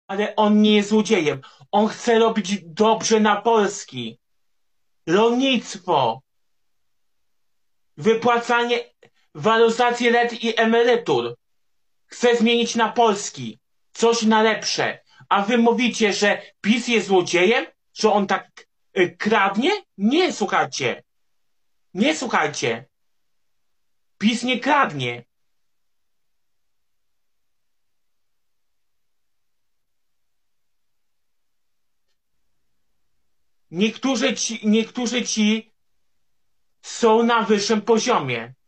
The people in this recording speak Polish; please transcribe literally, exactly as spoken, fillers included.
Ale on nie jest złodziejem. On chce robić dobrze na Polski. Rolnictwo, wypłacanie, waloryzację ret i emerytur. Chce zmienić na Polski. Coś na lepsze. A wy mówicie, że PiS jest złodziejem? Że on tak y, kradnie? Nie, słuchajcie. Nie, słuchajcie. PiS nie kradnie. Niektórzy ci, niektórzy ci są na wyższym poziomie.